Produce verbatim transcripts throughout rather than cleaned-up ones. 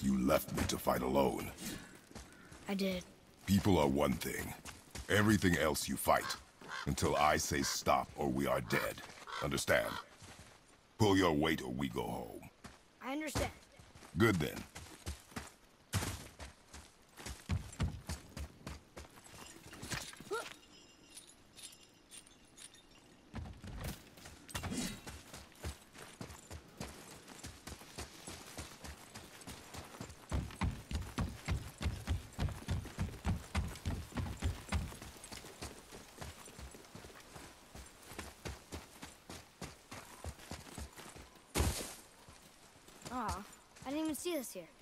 You left me to fight alone. I did. People are one thing. Everything else you fight. Until I say stop or we are dead. Understand? Pull your weight or we go home. I understand. Good then. Aw, I didn't even see this here.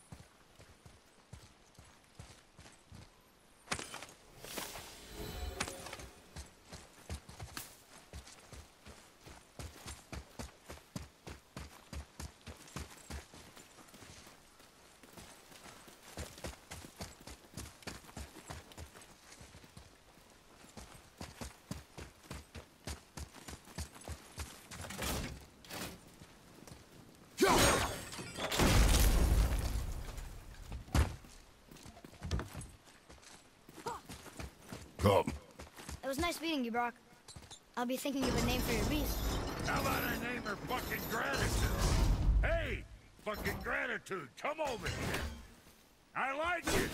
Come. It was nice meeting you, Brock. I'll be thinking of a name for your beast. How about I name her fucking Gratitude? Hey, fucking Gratitude, come over here. I like it.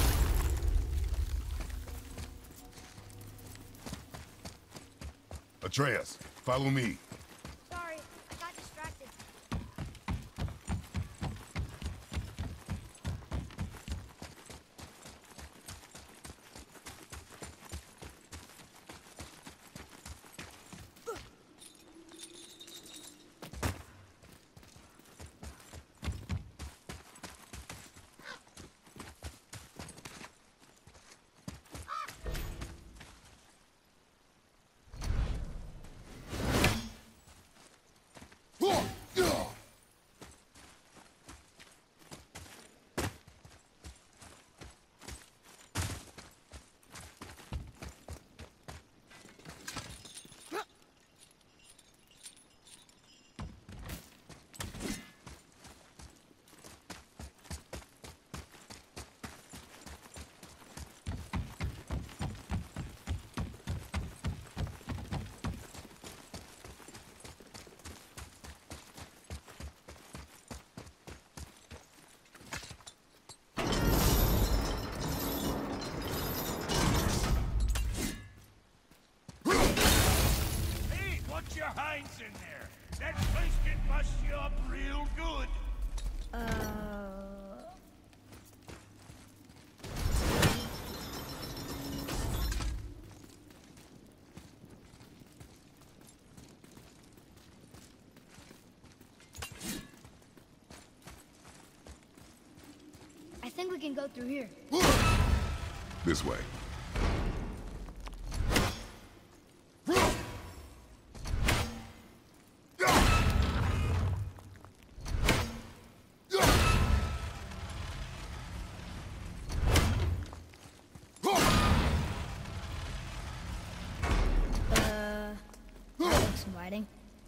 Atreus, follow me. Sorry, I got distracted. Put your hinds in there. That place can bust you up real good. Uh... I think we can go through here. This way. Inviting.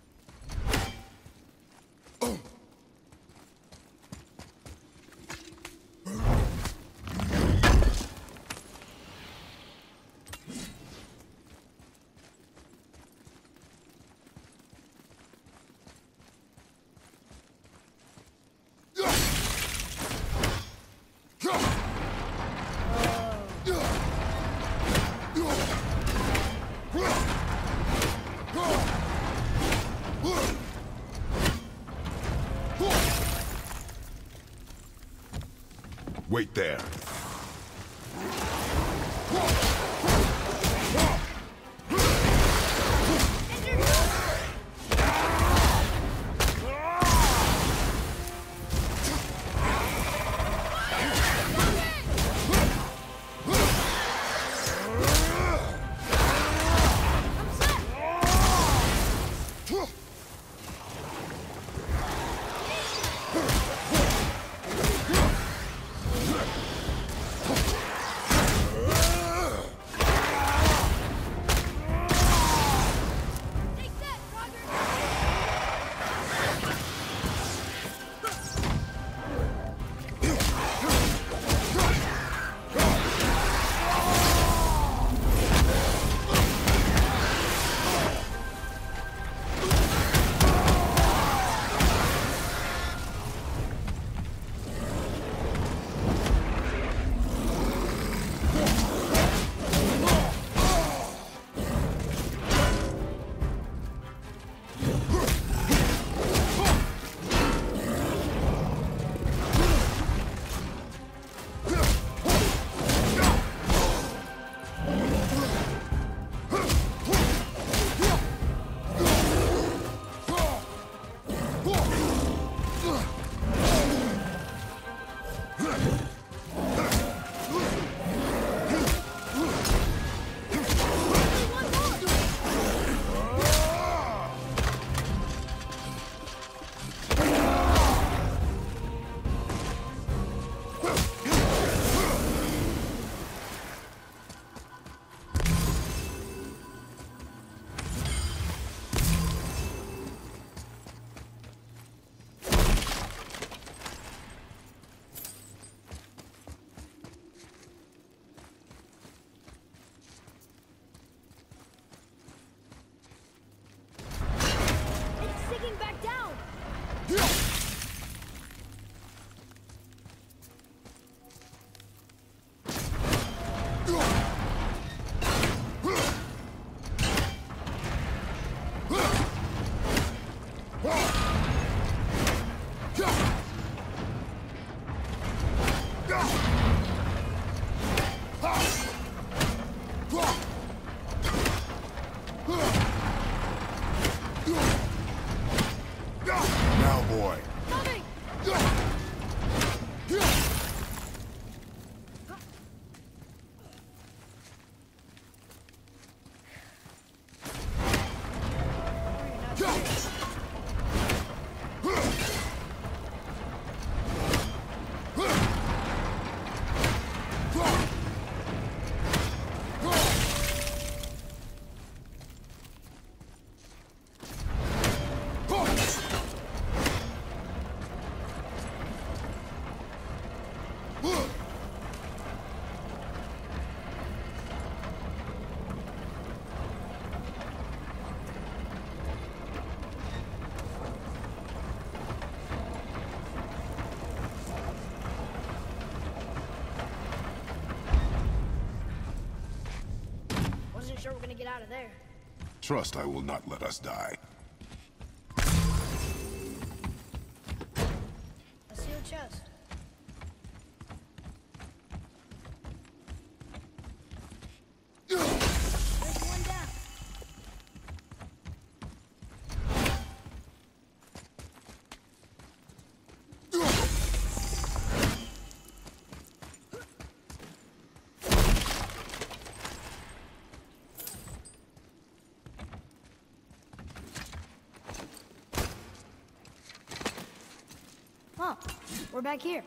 Wait there. Now, boy. Coming! Wasn't sure we're gonna get out of there. Trust I will not let us die. A sealed chest. There's one down. Huh. We're back here.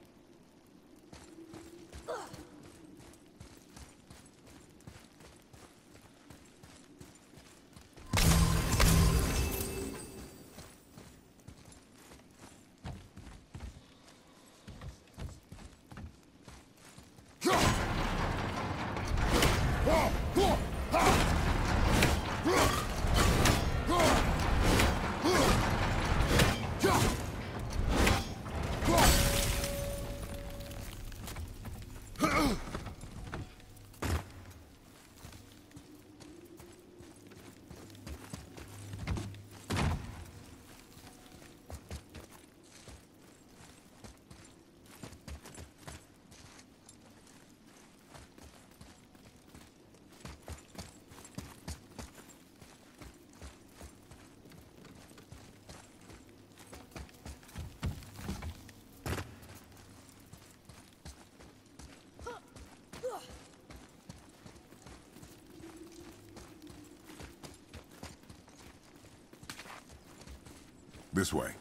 This way.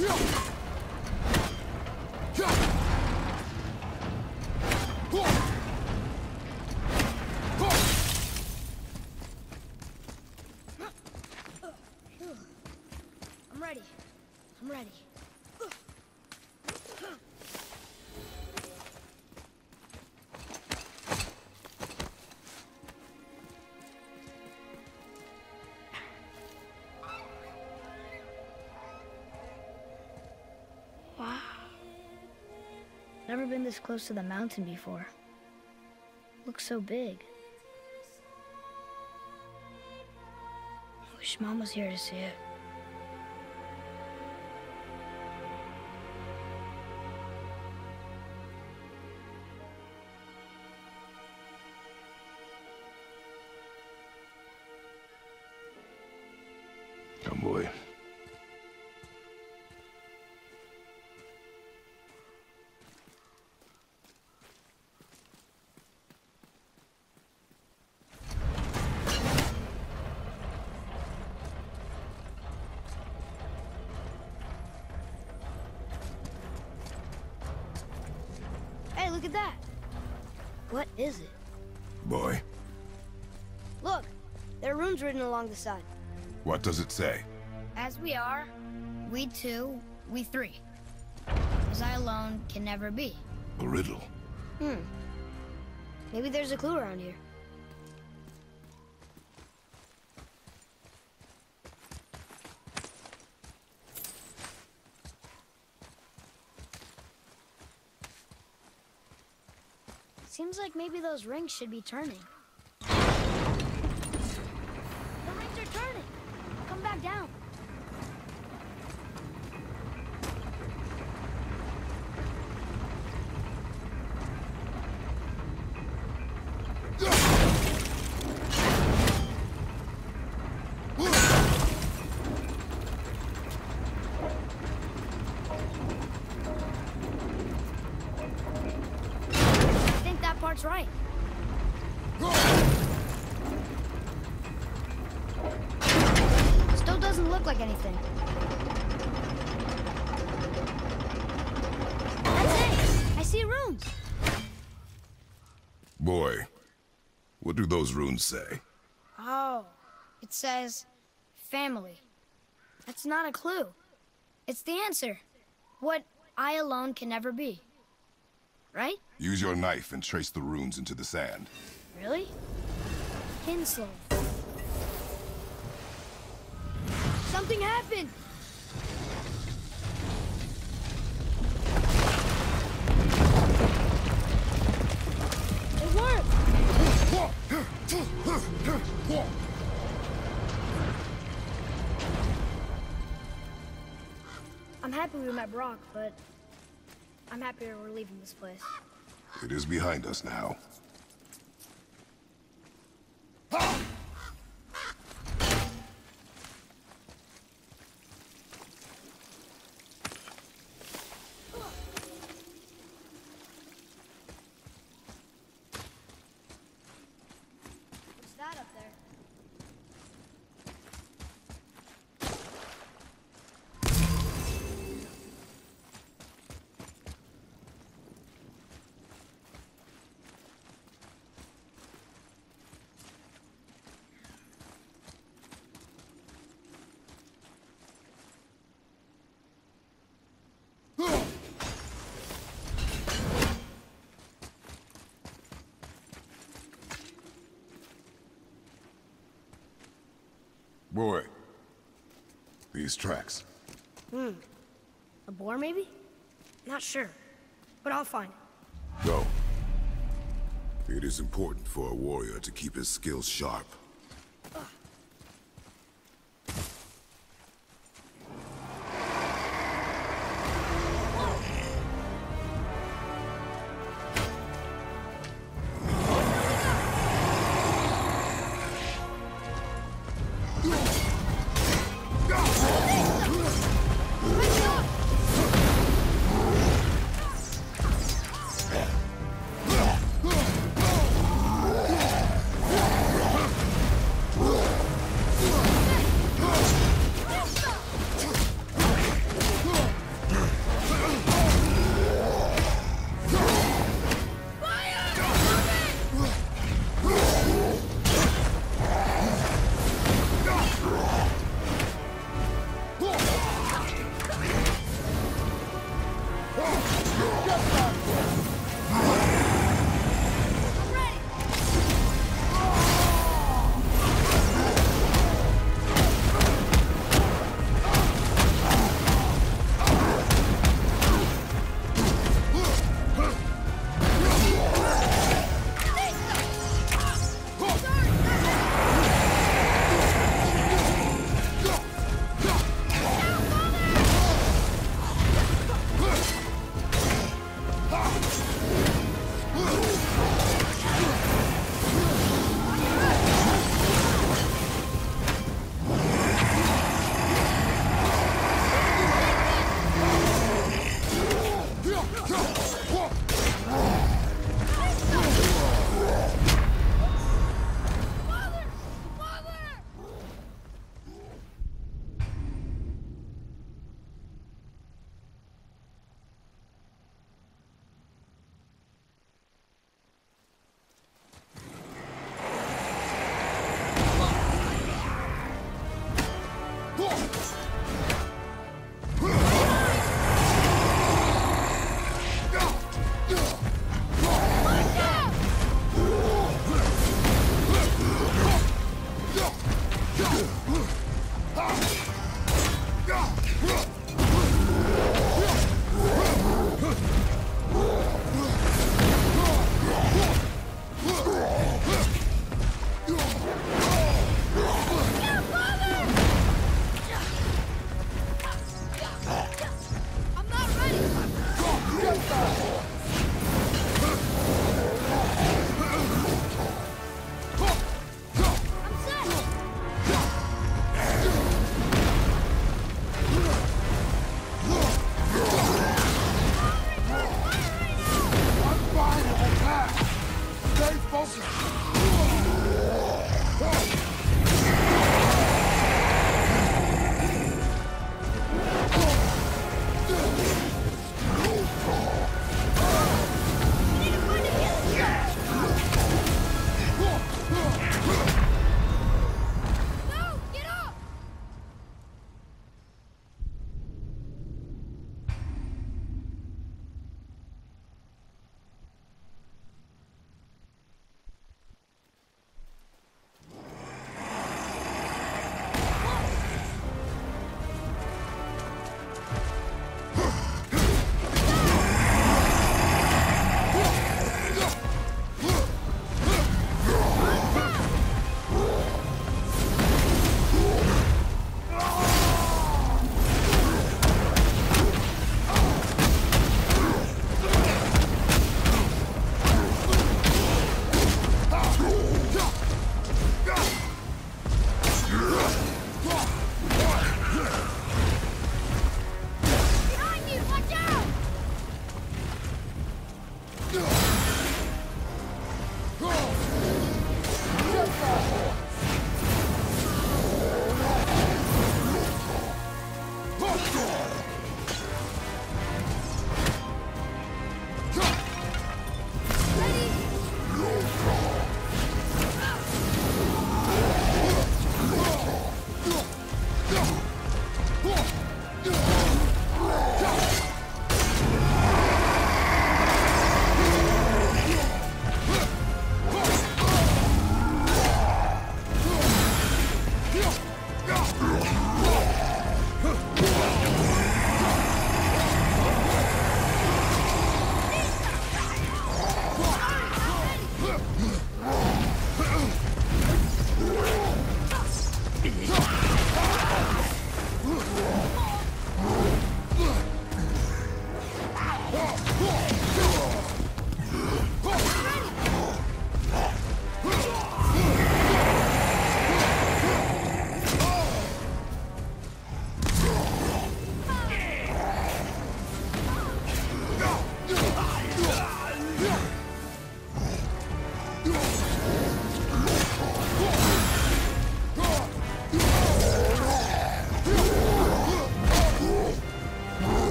I'm ready. I'm ready. Wow. Never been this close to the mountain before. Looks so big. I wish Mom was here to see it. Come, boy. Hey, look at that. What is it? Boy, Look, there are runes written along the side. what does it say? As we are, we two, we three. As I alone can never be. A riddle. Hmm. Maybe there's a clue around here. Seems like maybe those rings should be turning. The rings are turning! Come back down. I think that part's right. Still doesn't look like anything. That's it! I see runes! Boy, what do those runes say? Oh, it says family. That's not a clue. It's the answer. What I alone can never be. Right? Use your knife and trace the runes into the sand. Really? Hinsel. Something happened! It worked! I'm happy we met Brock, but I'm happier we're leaving this place. It is behind us now. What's that up there? Boy, these tracks. Hmm. A boar, maybe? Not sure. But I'll find it. Go. It is important for a warrior to keep his skills sharp.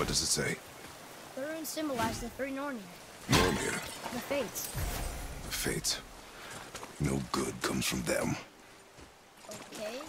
What does it say? The runes symbolize the three Nornir, Nornir. the Fates. The Fates. No good comes from them. Okay.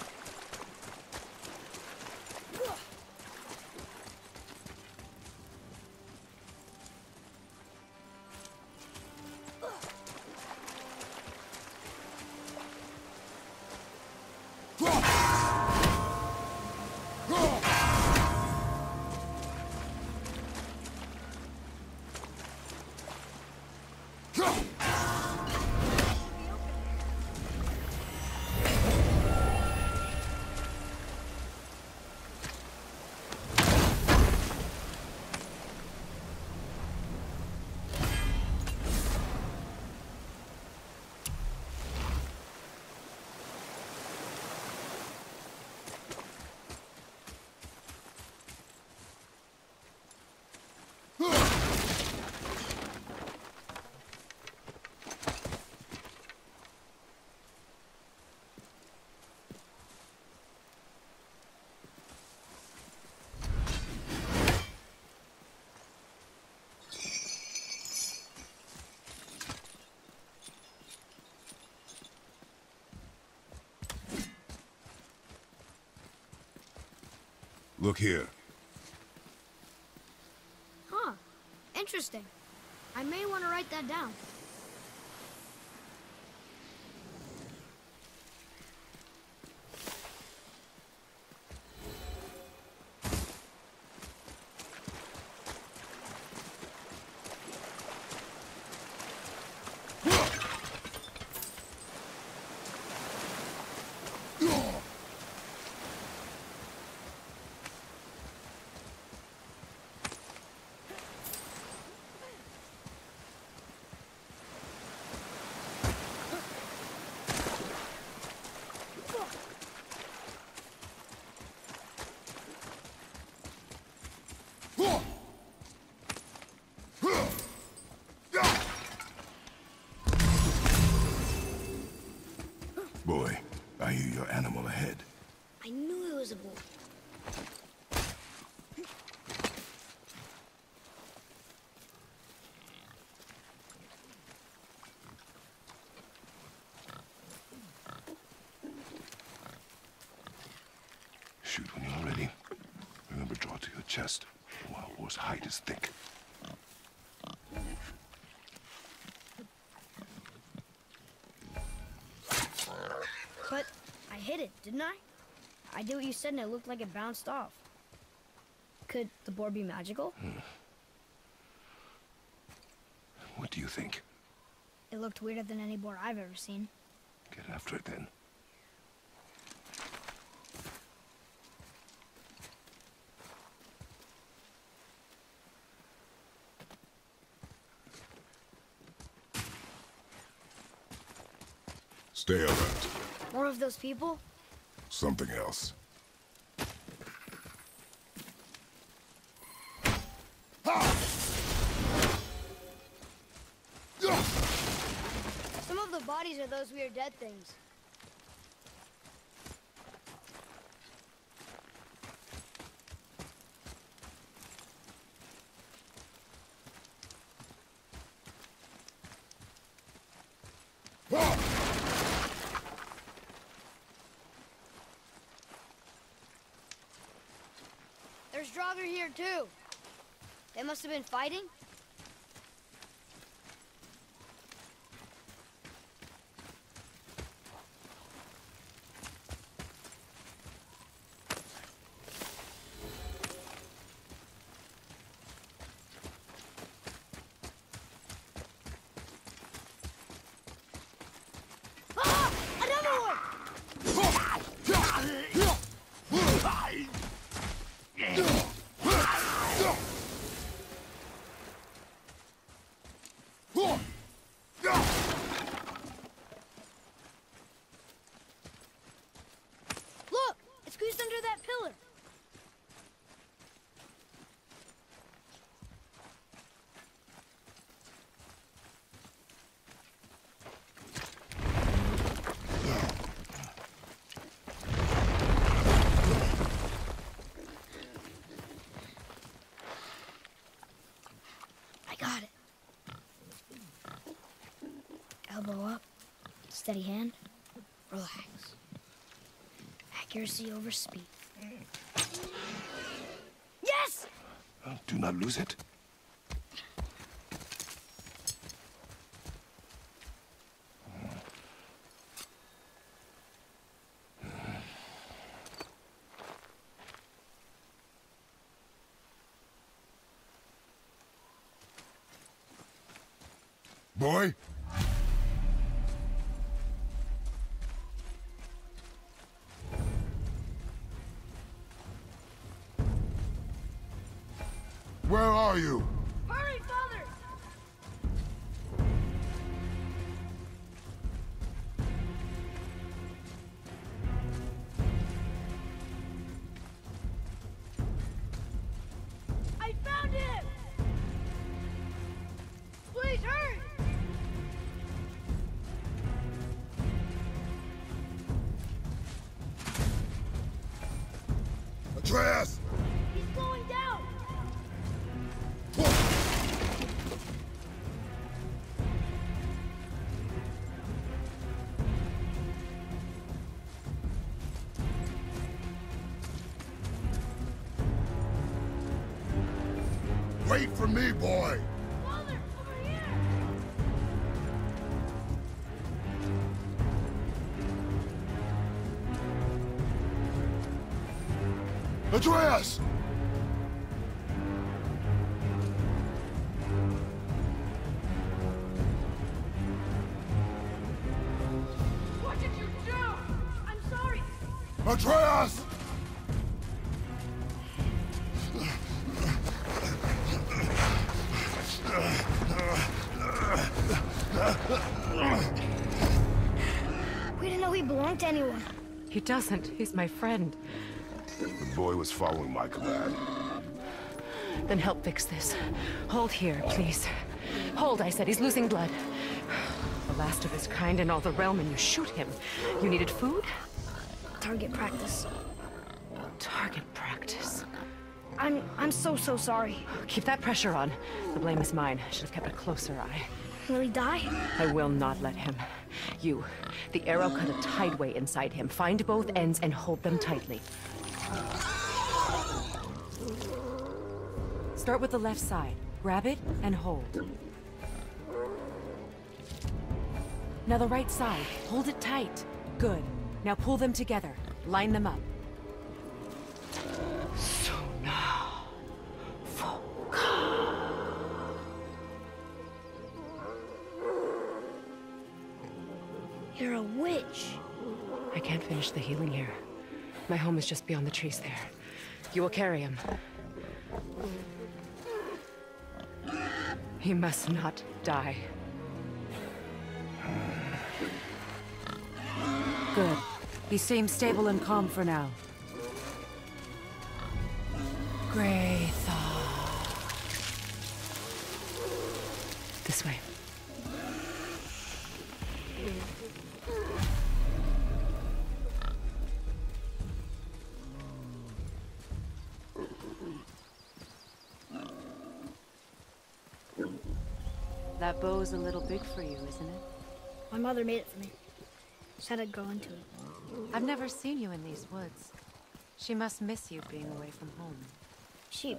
Look here. Huh. Interesting. I may want to write that down. Boy, I hear your animal ahead. I knew it was a bull. Shoot when you're ready. Remember, draw to your chest. The wild boar's hide is thick. But I hit it, didn't I? I did what you said and it looked like it bounced off. Could the boar be magical? Hmm. What do you think? It looked weirder than any boar I've ever seen. Get after it then. Stay alert. More of those people? Something else. Some of the bodies are those weird dead things. There's Draugr here too. They must have been fighting. Ah! Another one! Elbow up. Steady hand. Relax. Accuracy over speed. Yes! Uh, do not lose it. Boy? Where are you? Hurry, Father! I found him! Please hurry! Atreus! He's going down! Wait for me, boy! Father, over here! Atreus! What did you do? I'm sorry. Atreus! We didn't know he belonged to anyone. He doesn't. He's my friend. The boy was following my command. Then help fix this. Hold here, please. Hold, I said. He's losing blood. The last of his kind in all the realm, and you shoot him. You needed food? Target practice. Target practice. I'm... I'm so, so sorry. Keep that pressure on. The blame is mine. I should have kept a closer eye. Will he die? I will not let him. You. The arrow cut a tideway inside him. Find both ends and hold them tightly. Start with the left side. Grab it and hold. Now the right side. Hold it tight. Good. Now pull them together. Line them up. So now... Focus. You're a witch. I can't finish the healing here. My home is just beyond the trees there. You will carry him. He must not die. Good. He seems stable and calm for now. Graythaw. This way. That bow's a little big for you, isn't it? My mother made it for me. Said I'd grow into it. I've never seen you in these woods. She must miss you being away from home. She...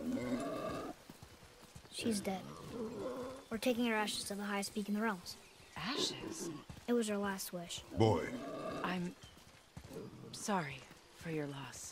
She's dead. We're taking her ashes to the highest peak in the realms. Ashes? It was her last wish. Boy. I'm... sorry for your loss.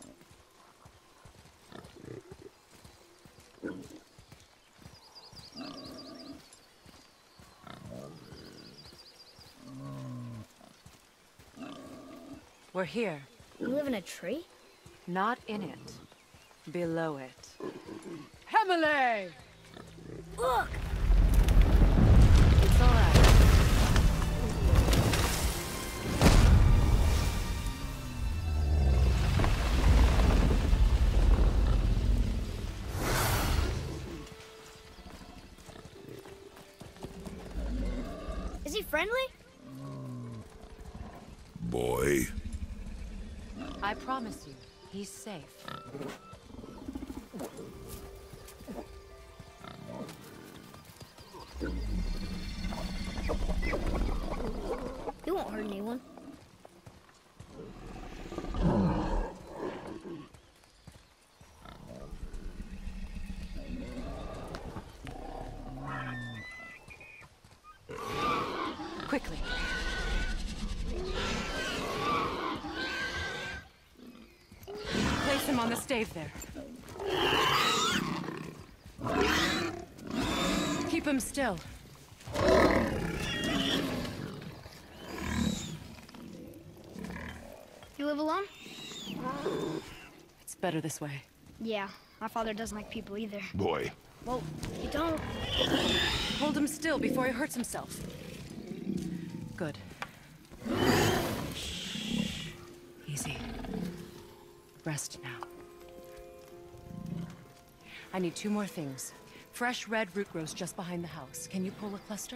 We're here. You live in a tree? Not in it. Below it. Hemele! Look! It's all right. Is he friendly? Boy. I promise you, he's safe. hurt anyone. Quickly. Place him on the stave there. Keep him still. You live alone? It's better this way. Yeah, my father doesn't like people either. Boy, Well, you don't. Hold him still before he hurts himself. Good. Easy. Rest now. I need two more things. Fresh red root grows just behind the house. Can you pull a cluster?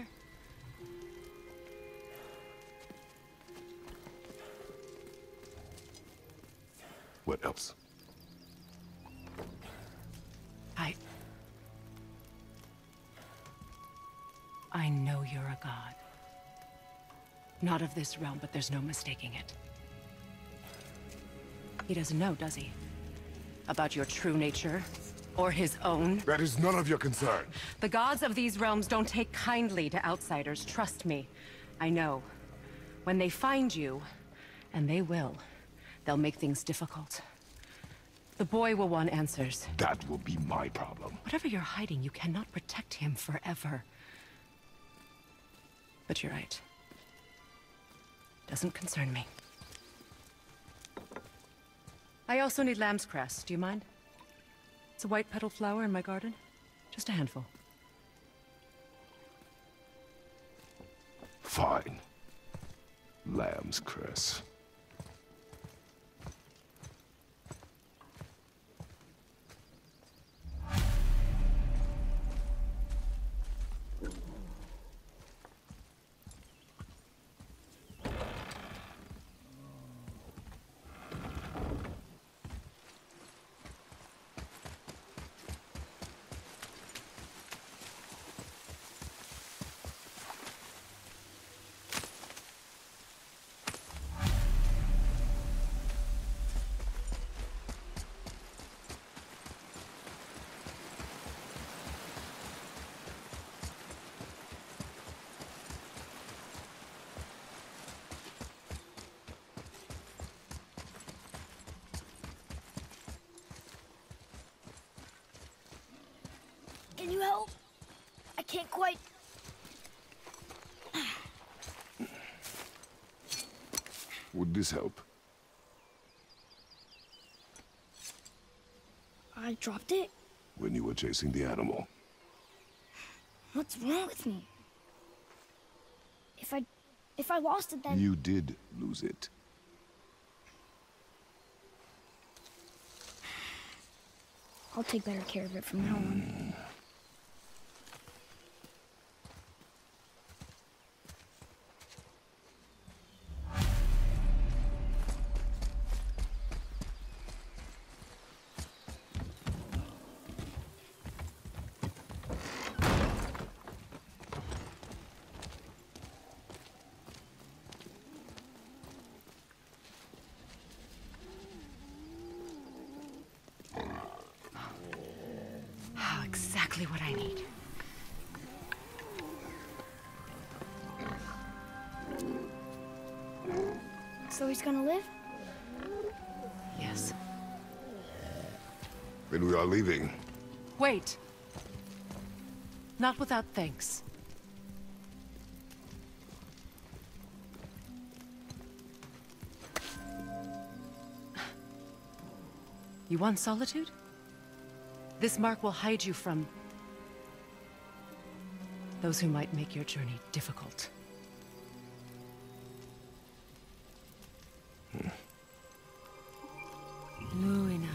what else? I... I know you're a god. Not of this realm, but there's no mistaking it. He doesn't know, does he? About your true nature? Or his own? That is none of your concern. The gods of these realms don't take kindly to outsiders, trust me. I know. When they find you, and they will, they'll make things difficult. The boy will want answers. That will be my problem. Whatever you're hiding, you cannot protect him forever. But you're right. Doesn't concern me. I also need lamb's cress. Do you mind? It's a white petal flower in my garden. Just a handful. Fine. Lamb's cress. Can you help? I can't quite. Would this help? I dropped it? When you were chasing the animal. What's wrong with me? If I... if I lost it, then... You did lose it. I'll take better care of it from now on. Ah, exactly what I need. So he's gonna live? Yes. Then we are leaving. Wait. Not without thanks. You want solitude? This mark will hide you from those who might make your journey difficult. Hmm. Luina.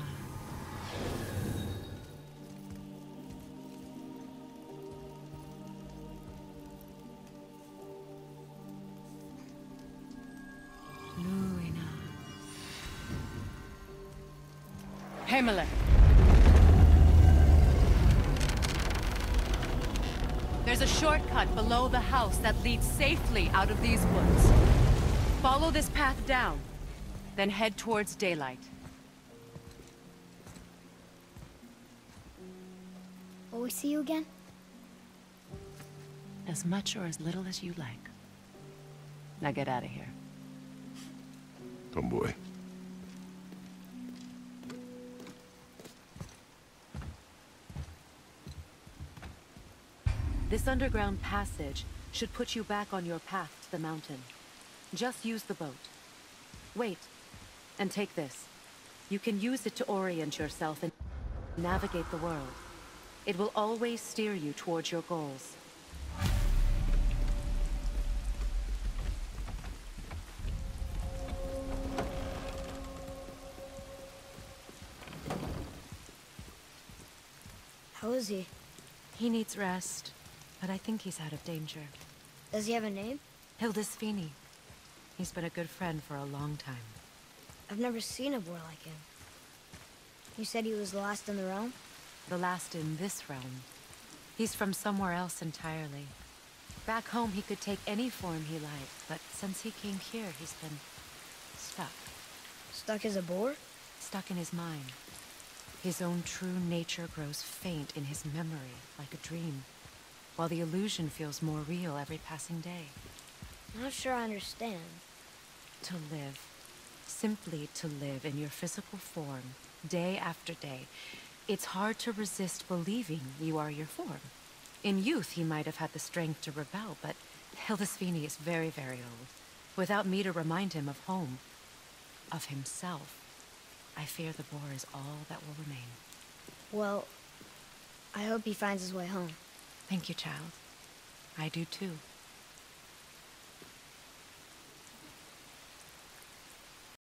Luina. Himalay. There's a shortcut below the house that leads safely out of these woods. Follow this path down, then head towards daylight. Will we see you again? As much or as little as you like. Now get out of here. Tomboy. This underground passage should put you back on your path to the mountain. Just use the boat. Wait, and take this. You can use it to orient yourself and navigate the world. It will always steer you towards your goals. How is he? He needs rest, but I think he's out of danger. Does he have a name? Hildisvini. He's been a good friend for a long time. I've never seen a boy like him. You said he was the last in the realm? The last in this realm. He's from somewhere else entirely. Back home he could take any form he liked, but since he came here he's been stuck. Stuck as a boar? Stuck in his mind. His own true nature grows faint in his memory, like a dream, while the illusion feels more real every passing day. I'm not sure I understand. To live. Simply to live in your physical form, day after day. It's hard to resist believing you are your form. In youth, he might have had the strength to rebel, but Hildisvini is very, very old. Without me to remind him of home, of himself, I fear the boar is all that will remain. Well, I hope he finds his way home. Thank you, child. I do too.